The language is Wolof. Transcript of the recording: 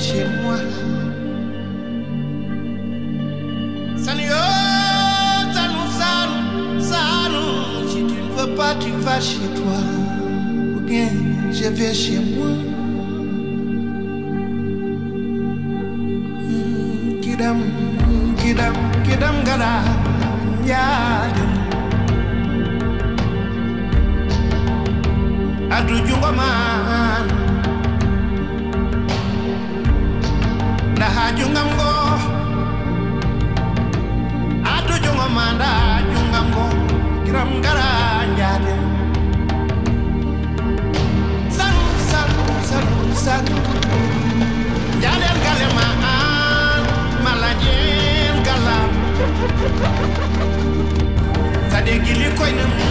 chez moi. Si tu ne veux pas, tu vas chez toi. Ou bien je vais chez moi. Kidam gada yadem. Adu jungo man. Daha jungam go. Adu jungo man da jungam go. Kidam gada yadem. San. Yadem galema. Malajem galam. Tade gili koy na